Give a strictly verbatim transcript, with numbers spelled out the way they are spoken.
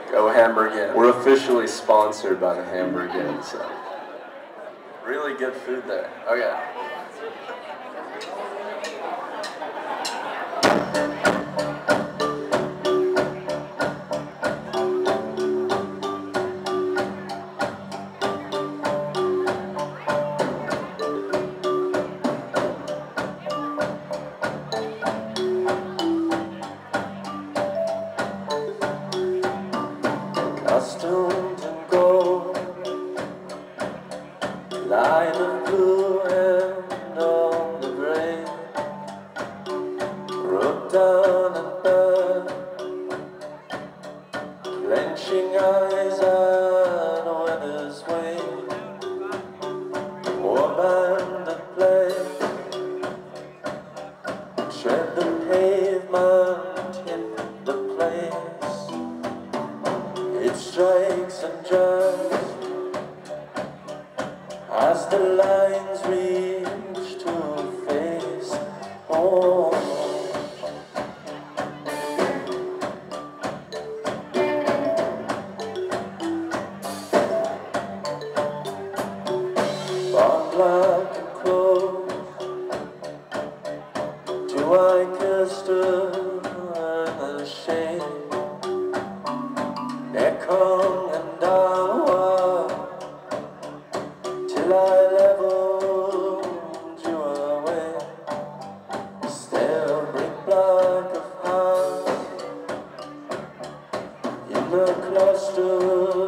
Go Hamburg-In. We're officially sponsored by the Hamburg-In, so. Really good food there. Oh yeah. Costumed in gold, line of blue and on the gray, rubbed down and burned, clenching eyes and weather's way, war band at play, tread the pavement, hit the place. It strikes and jars as the lines reach to a face. Oh, bond like a crow, do I kiss the shade? Ekong and Dawa, till I leveled you away. Still brick block of heart in the cluster